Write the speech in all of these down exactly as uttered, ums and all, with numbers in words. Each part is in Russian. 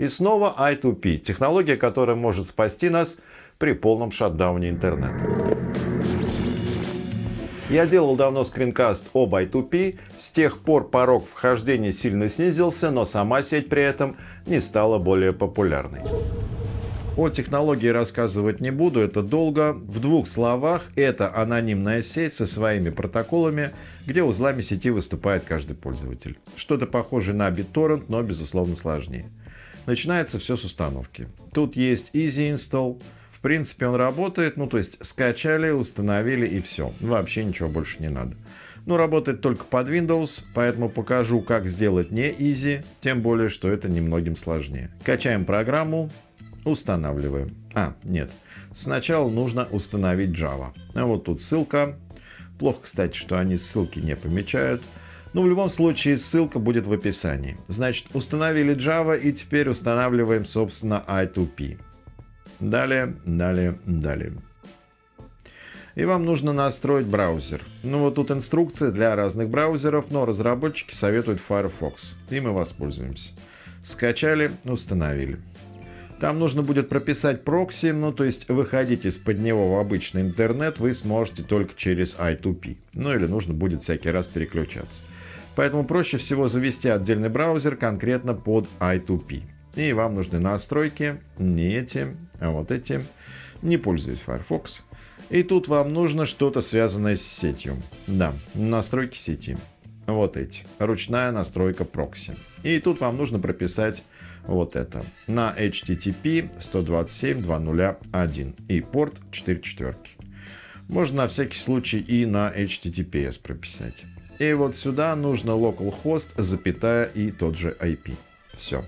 И снова ай ту пи – технология, которая может спасти нас при полном шатдауне интернета. Я делал давно скринкаст об ай ту пи, с тех пор порог вхождения сильно снизился, но сама сеть при этом не стала более популярной. О технологии рассказывать не буду, это долго. В двух словах, это анонимная сеть со своими протоколами, где узлами сети выступает каждый пользователь. Что-то похожее на BitTorrent, но безусловно сложнее. Начинается все с установки. Тут есть Easy Install. В принципе, он работает, ну то есть скачали, установили и все. Вообще ничего больше не надо. Ну, работает только под Windows, поэтому покажу, как сделать не Easy, тем более, что это немногим сложнее. Качаем программу, устанавливаем. А, нет. Сначала нужно установить Java. А вот тут ссылка. Плохо, кстати, что они ссылки не помечают. Но в любом случае ссылка будет в описании. Значит, установили Java и теперь устанавливаем, собственно, ай ту пи. Далее, далее, далее. И вам нужно настроить браузер. Ну вот тут инструкция для разных браузеров, но разработчики советуют Firefox. И мы воспользуемся. Скачали, установили. Там нужно будет прописать прокси, ну то есть выходить из-под него в обычный интернет вы сможете только через ай ту пи. Ну или нужно будет всякий раз переключаться. Поэтому проще всего завести отдельный браузер конкретно под ай ту пи. И вам нужны настройки, не эти, а вот эти. Не пользуюсь Firefox. И тут вам нужно что-то связанное с сетью. Да, настройки сети. Вот эти. Ручная настройка прокси. И тут вам нужно прописать вот это. На эйч ти ти пи сто двадцать семь точка два ноль один и порт четыре четверки. Можно на всякий случай и на эйч ти ти пи эс прописать. И вот сюда нужно localhost, запятая и тот же ай пи. Все.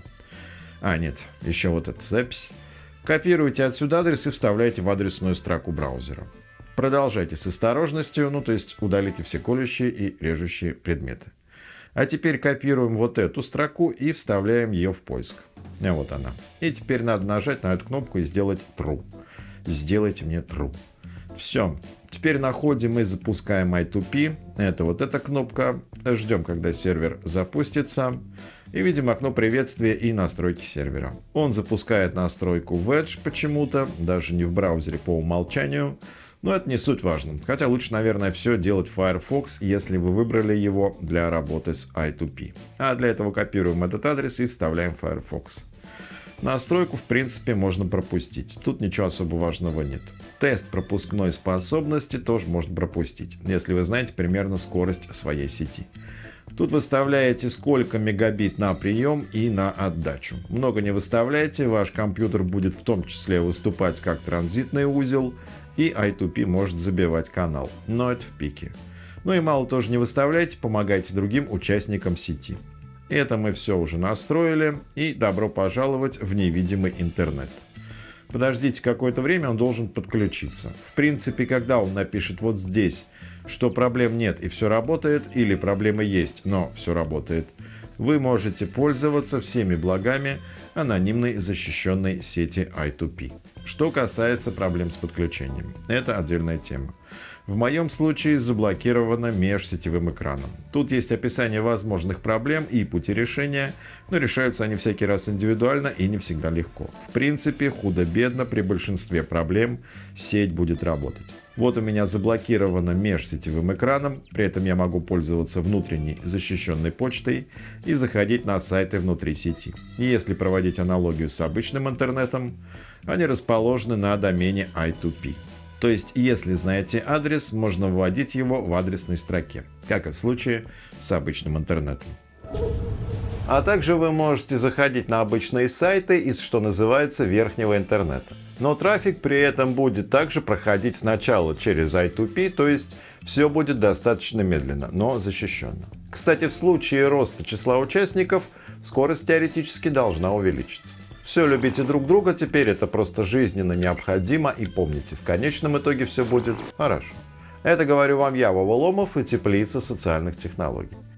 А, нет, еще вот эта запись. Копируйте отсюда адрес и вставляйте в адресную строку браузера. Продолжайте с осторожностью, ну то есть удалите все колющие и режущие предметы. А теперь копируем вот эту строку и вставляем ее в поиск. А вот она. И теперь надо нажать на эту кнопку и сделать true. Сделайте мне true. Все. Теперь находим и запускаем ай ту пи. Это вот эта кнопка. Ждем, когда сервер запустится. И видим окно приветствия и настройки сервера. Он запускает настройку Wedge почему-то, даже не в браузере по умолчанию. Но это не суть важно. Хотя лучше, наверное, все делать в Firefox, если вы выбрали его для работы с ай ту пи. А для этого копируем этот адрес и вставляем в Firefox. Настройку, в принципе, можно пропустить. Тут ничего особо важного нет. Тест пропускной способности тоже можно пропустить, если вы знаете примерно скорость своей сети. Тут выставляете, сколько мегабит на прием и на отдачу. Много не выставляйте, ваш компьютер будет в том числе выступать как транзитный узел, и ай ту пи может забивать канал. Но это в пике. Ну и мало тоже не выставляйте, помогайте другим участникам сети. Это мы все уже настроили, и добро пожаловать в невидимый интернет. Подождите какое-то время, он должен подключиться. В принципе, когда он напишет вот здесь, что проблем нет и все работает, или проблемы есть, но все работает, вы можете пользоваться всеми благами анонимной защищенной сети ай ту пи. Что касается проблем с подключением, это отдельная тема. В моем случае заблокировано межсетевым экраном. Тут есть описание возможных проблем и пути решения, но решаются они всякий раз индивидуально и не всегда легко. В принципе, худо-бедно при большинстве проблем сеть будет работать. Вот у меня заблокировано межсетевым экраном, при этом я могу пользоваться внутренней защищенной почтой и заходить на сайты внутри сети. И если проводить аналогию с обычным интернетом, они расположены на домене ай ту пи. То есть, если знаете адрес, можно вводить его в адресной строке, как и в случае с обычным интернетом. А также вы можете заходить на обычные сайты из, что называется, верхнего интернета. Но трафик при этом будет также проходить сначала через ай ту пи, то есть все будет достаточно медленно, но защищенно. Кстати, в случае роста числа участников скорость теоретически должна увеличиться. Все, любите друг друга, теперь это просто жизненно необходимо, и помните, в конечном итоге все будет хорошо. Это говорю вам я, Вова Ломов, и Теплица социальных технологий.